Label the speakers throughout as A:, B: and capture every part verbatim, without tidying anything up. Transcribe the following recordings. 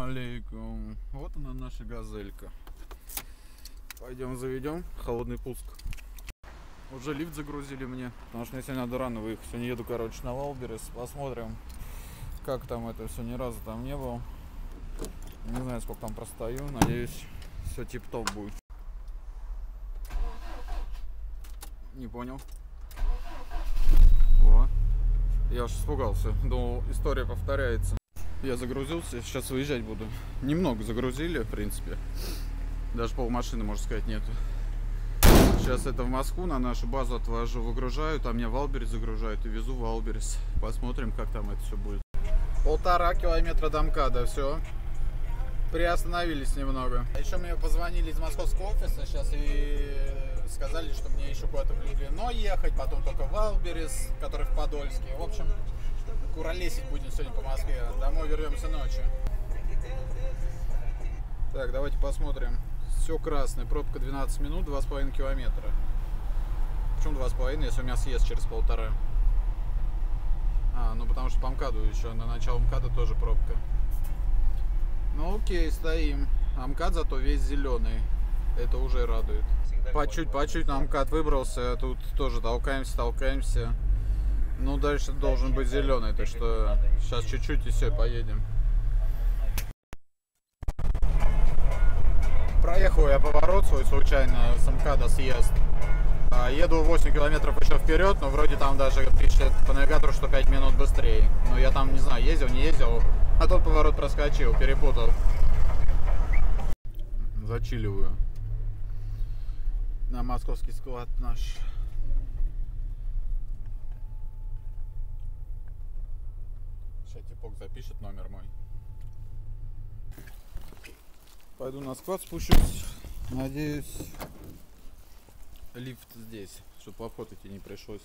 A: алейкум. Вот она, наша газелька. Пойдем заведем. Холодный пуск. Уже лифт загрузили мне, потому что мне сегодня надо рано выехать. Сегодня еду, короче, на Валберес. Посмотрим, как там это все. Ни разу там не был. Не знаю, сколько там простою. Надеюсь, все тип-топ будет. Не понял. О, я аж испугался. Думал, история повторяется. Я загрузился, сейчас выезжать буду. Немного загрузили, в принципе. Даже полмашины, можно сказать, нету. Сейчас это в Москву, на нашу базу отвожу, выгружаю. Там меня в Валберес загружают и везу в Валберес. Посмотрим, как там это все будет. Полтора километра до МКАДа, все. Приостановились немного. Еще мне позвонили из московского офиса сейчас и сказали, что мне еще куда-то в Люблино ехать, потом только в Валберес, который в Подольске. В общем, куролесить будем сегодня по Москве. Домой вернемся ночью. Так, давайте посмотрим. Все красное. Пробка двенадцать минут, два с половиной километра. Почему два с половиной, если у меня съезд через полтора? А, ну потому что по МКАДу еще на начало МКАДа тоже пробка. Ну окей, стоим. А МКАД зато весь зеленый. Это уже радует. По чуть, по чуть на МКАД выбрался. Тут тоже толкаемся, толкаемся. Ну дальше должен быть зеленый, так что сейчас чуть-чуть и все, поедем. Проехал я поворот свой случайно с МКАДа съезд. Еду восемь километров еще вперед, но вроде там даже пишет по навигатору, что пять минут быстрее. Но я там не знаю, ездил, не ездил, а тот поворот проскочил, перепутал. Зачиливаю на московский склад наш. Сейчас типок запишет номер мой. Пойду на склад спущусь. Надеюсь, лифт здесь, чтобы в обход идти не пришлось.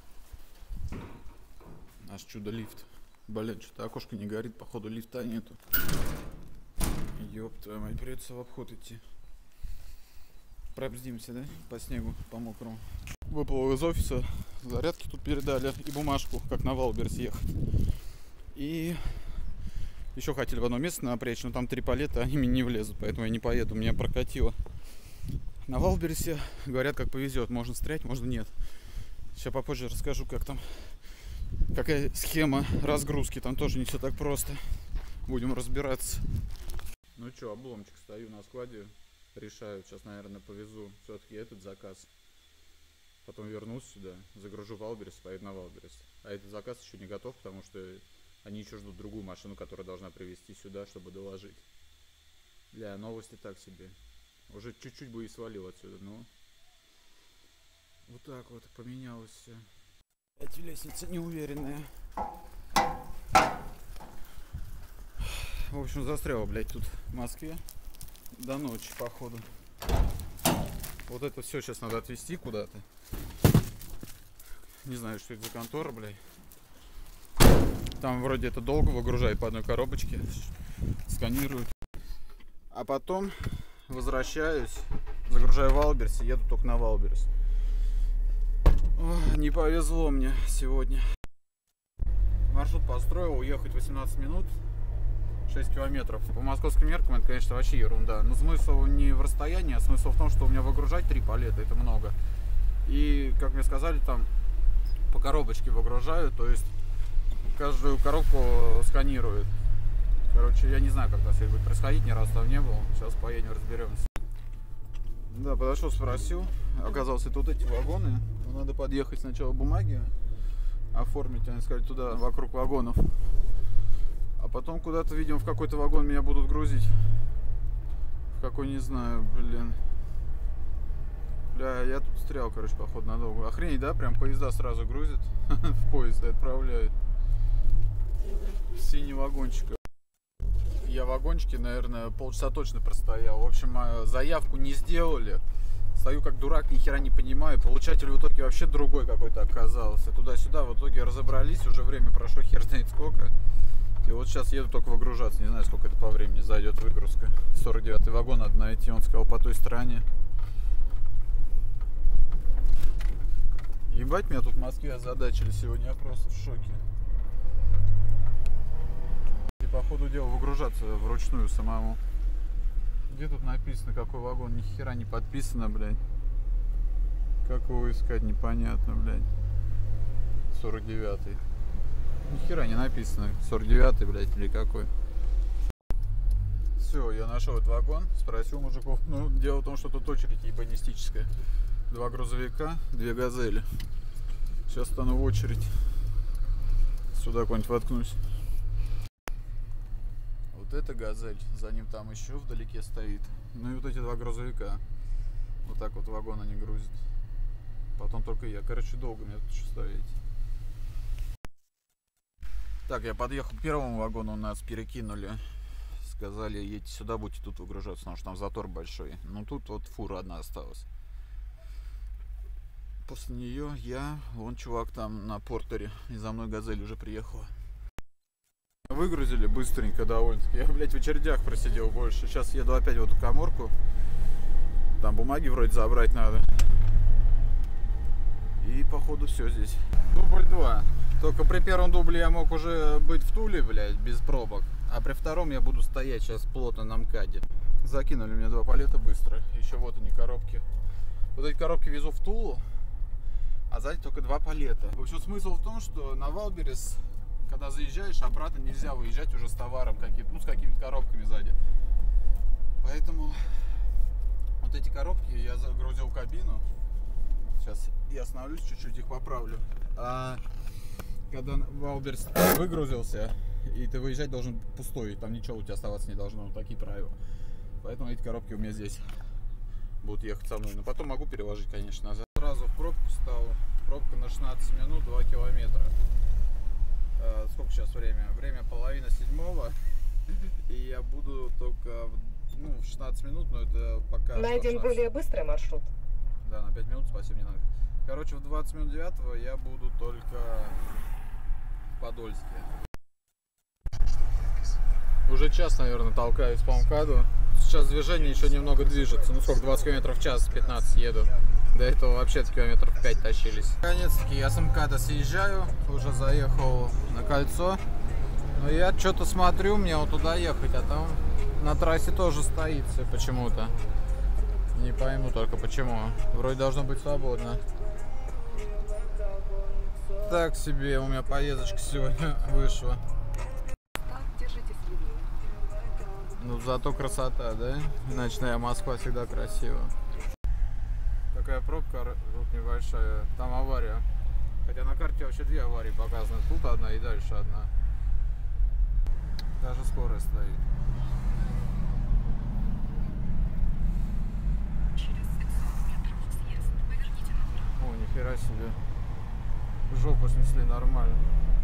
A: Наш чудо-лифт. Блин, что-то окошко не горит, походу лифта нету. Ёб твою мать, придется в обход идти. Пробздимся, да? По снегу, по мокрому. Выплыл из офиса, зарядки тут передали и бумажку, как на Валберес ехать. И еще хотели в одно место напрячь, но там три палета, они мне не влезут, поэтому я не поеду, меня прокатило. На Валбересе, говорят, как повезет, можно стрять, можно нет. Сейчас попозже расскажу, как там, какая схема разгрузки, там тоже не все так просто. Будем разбираться. Ну что, обломчик, стою на складе, решаю, сейчас, наверное, повезу все-таки этот заказ. Потом вернусь сюда, загружу Валберес, поеду на Валберес. А этот заказ еще не готов, потому что они еще ждут другую машину, которая должна привезти сюда, чтобы доложить. Бля, новости так себе. Уже чуть-чуть бы и свалил отсюда, но вот так вот поменялось все. Эти лестницы неуверенные. В общем, застрял, блядь, тут в Москве до ночи, походу. Вот это все сейчас надо отвезти куда-то. Не знаю, что это за контора, блядь. Там вроде это долго выгружают по одной коробочке, сканируют. А потом возвращаюсь, загружаю Валберес и еду только на Валберес. Ох, не повезло мне сегодня. Маршрут построил, уехать восемнадцать минут, шесть километров. По московским меркам это, конечно, вообще ерунда. Но смысл не в расстоянии, а смысл в том, что у меня выгружать три палета, это много. И, как мне сказали, там по коробочке выгружают, то есть каждую коробку сканируют. Короче, я не знаю, как это все будет происходить, ни разу там не был. Сейчас поедем, разберемся. Да, подошел, спросил. Оказалось, тут эти вагоны. Надо подъехать сначала бумаги оформить, они сказали, туда, вокруг вагонов. А потом куда-то, видимо, в какой-то вагон меня будут грузить. В какой, не знаю, блин. Бля, я тут встрял, короче, походу, надолго. Охренеть, да? Прям поезда сразу грузят в поезд и отправляют. Синий вагончик. Я в вагончике, наверное, полчаса точно простоял. В общем, заявку не сделали. Стою как дурак, ни хера не понимаю. Получатель в итоге вообще другой какой-то оказался. Туда-сюда, в итоге разобрались. Уже время прошло хер знает сколько. И вот сейчас еду только выгружаться. Не знаю, сколько это по времени зайдет выгрузка. сорок девятый вагон надо найти. Он сказал, по той стороне. Ебать, меня тут в Москве озадачили сегодня. Я просто в шоке. И по ходу дела выгружаться вручную самому. Где тут написано, какой вагон? Ни хера не подписано, блядь. Как его искать, непонятно, блядь. сорок девятый. Ни хера не написано. сорок девятый, блядь, или какой. Все, я нашел этот вагон. Спросил мужиков. Ну, дело в том, что тут очередь ебанистическая. Два грузовика, две газели. Сейчас стану в очередь. Сюда куда-нибудь воткнусь. Вот это газель. За ним там еще вдалеке стоит. Ну и вот эти два грузовика. Вот так вот вагон они грузят. Потом только я. Короче, долго мне тут еще стоять. Так, я подъехал к первому вагону, нас перекинули. Сказали, едьте сюда, будете тут выгружаться, потому что там затор большой. Ну тут вот фура одна осталась. После нее я, вон чувак там на портере, и за мной газель уже приехала. Выгрузили быстренько довольно-таки. Я, блядь, в очередях просидел больше. Сейчас еду опять в эту каморку. Там бумаги вроде забрать надо. И походу все здесь. Дубль два. Только при первом дубле я мог уже быть в Туле, блядь, без пробок. А при втором я буду стоять сейчас плотно на МКАДе. Закинули мне два палета быстро. Еще вот они, коробки. Вот эти коробки везу в Тулу. А сзади только два палета. В общем, смысл в том, что на Валберес, когда заезжаешь, обратно нельзя выезжать уже с товаром, каким-то, ну, с какими-то коробками сзади. Поэтому вот эти коробки я загрузил в кабину. Сейчас я остановлюсь, чуть-чуть их поправлю. А когда Валберес выгрузился, и ты выезжать должен пустой, там ничего у тебя оставаться не должно, такие правила. Поэтому эти коробки у меня здесь будут ехать со мной. Но потом могу переложить, конечно, назад. Сразу в пробку стал. Пробка на шестнадцать минут, два километра. А, сколько сейчас время? Время половина седьмого. И я буду только ну, в шестнадцать минут, но это пока...
B: Найден более быстрый маршрут.
A: Да, на пять минут, спасибо, не надо. Короче, в двадцать минут девятого я буду только в Подольске. Уже час, наверное, толкаюсь по МКАДу. Сейчас движение еще немного движется. Ну сколько, двадцать километров в час, пятнадцать еду. До этого вообще километров пять тащились. Наконец-таки я с МКАДа съезжаю. Уже заехал на кольцо. Но я что-то смотрю, мне вот туда ехать, а там на трассе тоже стоит почему-то. Не пойму только почему. Вроде должно быть свободно. Так себе у меня поездочка сегодня вышла. Ну зато красота, да? Ночная Москва всегда красиво. Такая пробка тут небольшая. Там авария. Хотя на карте вообще две аварии показаны. Тут одна и дальше одна. Даже скорость стоит. О, нихера себе. Жопу снесли нормально.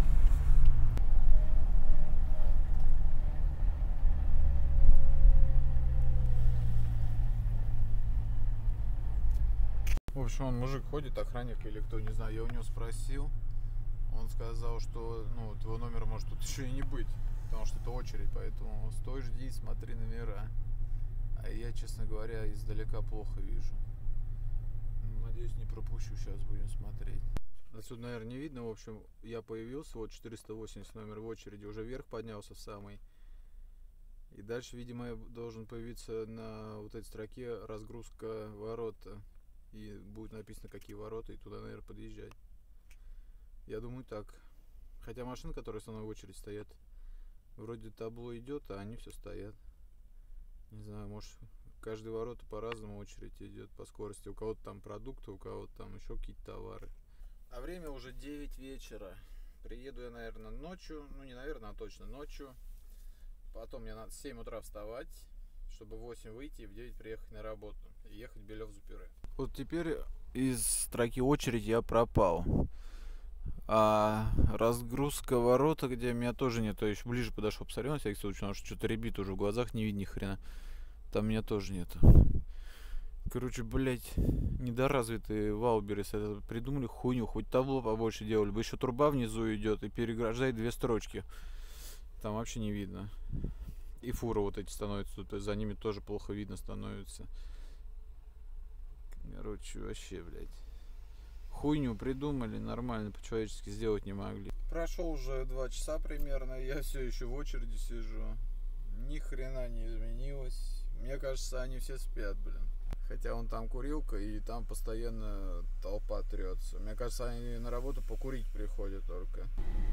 A: В общем, он мужик ходит, охранник или кто, не знаю, я у него спросил. Он сказал, что ну, твой номер может тут еще и не быть, потому что это очередь, поэтому стой, жди, смотри номера. А я, честно говоря, издалека плохо вижу. Надеюсь, не пропущу, сейчас будем смотреть. Отсюда, наверное, не видно. В общем, я появился, вот четыреста восемьдесят номер в очереди, уже вверх поднялся в самый. И дальше, видимо, я должен появиться на вот этой строке разгрузка ворота. И будет написано, какие ворота, и туда, наверное, подъезжать. Я думаю, так. Хотя машины, которые со мной в очередь стоят, вроде табло идет, а они все стоят. Не знаю, может, каждый ворота по-разному очередь идет по скорости. У кого-то там продукты, у кого-то там еще какие-то товары. А время уже девять вечера. Приеду я, наверное, ночью. Ну, не наверное, а точно ночью. Потом мне надо в семь утра вставать, чтобы в восемь выйти и в девять приехать на работу. И ехать в Белев-Зупере. Вот теперь из строки очередь я пропал. А разгрузка ворота, где меня тоже нет, то еще ближе подошел, посмотрел на всякий случай, потому что что-то ребит уже в глазах, не видно ни хрена. Там меня тоже нету. Короче, блять, недоразвитые Валберес это придумали хуйню, хоть табло побольше делали бы, еще труба внизу идет и переграждает две строчки. Там вообще не видно. И фуры вот эти становятся, то есть за ними тоже плохо видно становится. Короче, вообще, блядь. Хуйню придумали, нормально, по-человечески сделать не могли. Прошло уже два часа примерно, я все еще в очереди сижу. Ни хрена не изменилось. Мне кажется, они все спят, блин. Хотя вон там курилка, и там постоянно толпа трется. Мне кажется, они на работу покурить приходят только.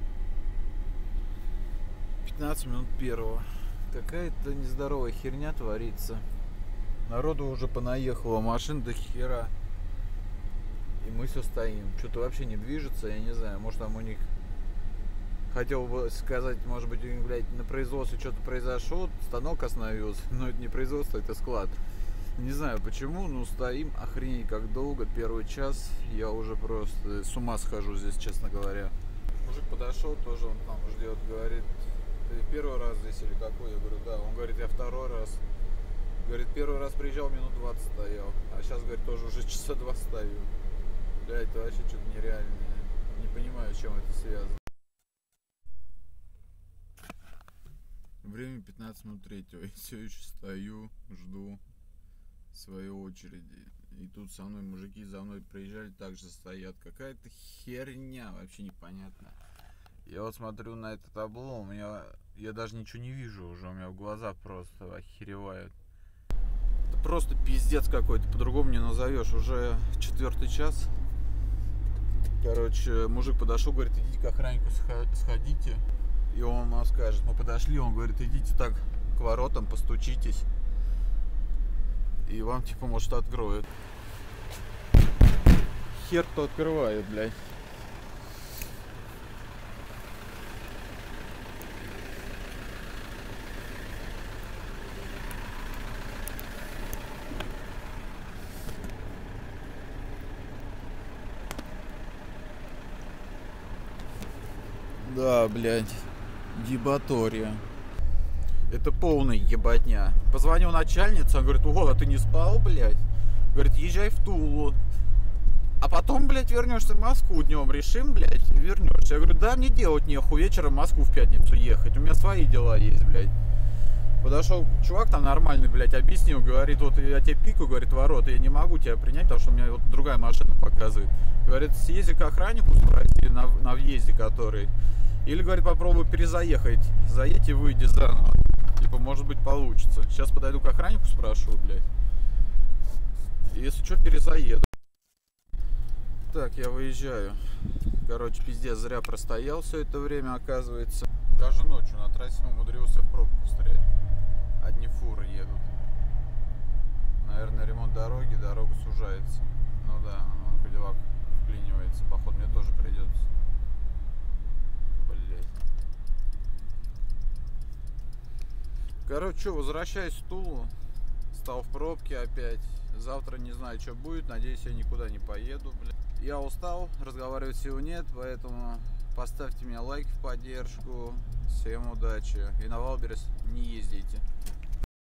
A: пятнадцать минут первого. Какая-то нездоровая херня творится. Народу уже понаехало, машин до хера. И мы все стоим. Что-то вообще не движется, я не знаю. Может, там у них... Хотел бы сказать, может быть, блядь, на производстве что-то произошло, станок остановился. Но это не производство, это склад. Не знаю почему, но стоим охренеть как долго. Первый час я уже просто с ума схожу здесь, честно говоря. Мужик подошел, тоже он там ждет, говорит: ты первый раз здесь или какой? Я говорю: да. Он говорит: я второй раз. Говорит: первый раз приезжал, минут двадцать стоял. А сейчас, говорит, тоже уже часа два стою. Блядь, это вообще что-то нереальное. Не понимаю, с чем это связано. Время пятнадцать минут третьего. И все еще стою, жду своей очереди. И тут со мной мужики за мной приезжали, также стоят. Какая-то херня, вообще непонятно. Я вот смотрю на это табло, у меня... Я даже ничего не вижу уже, у меня в глаза просто охеревают. Это просто пиздец какой-то, по-другому не назовешь. Уже четвертый час. Короче, мужик подошел, говорит: идите к охраннику сходите. И он нам скажет. Мы подошли, он говорит: идите так к воротам, постучитесь. И вам типа может откроют. Хер кто открывает, блядь. Да, блядь. Ебатория. Это полная ебатня. Позвонил начальнице, он говорит: ого, а ты не спал, блядь? Говорит: езжай в Тулу. А потом, блядь, вернешься в Москву днем, решим, блядь, вернешься. Я говорю: да, мне делать нехуй, вечером в Москву в пятницу ехать. У меня свои дела есть, блядь. Подошел чувак там нормальный, блядь, объяснил, говорит: вот я тебе пикаю, говорит, ворота, я не могу тебя принять, потому что у меня вот другая машина показывает. Говорит: съезди к охраннику, спроси, на, на въезде который. Или, говорит, попробуй перезаехать, заедь и выйди заново. Типа, может быть, получится. Сейчас подойду к охраннику, спрошу, блядь. И если что, перезаеду. Так, я выезжаю. Короче, пиздец, зря простоял все это время, оказывается. Даже ночью на трассе умудрился в пробку встрять. Одни фуры едут. Наверное, ремонт дороги, дорога сужается. Ну да, Кадиллак вклинивается. Походу, мне тоже придется. Блять. Короче, что, возвращаюсь в Тулу. Стал в пробке опять. Завтра не знаю, что будет. Надеюсь, я никуда не поеду, блядь. Я устал, разговаривать сил нет, поэтому поставьте мне лайк в поддержку. Всем удачи. И на Валберес не ездите.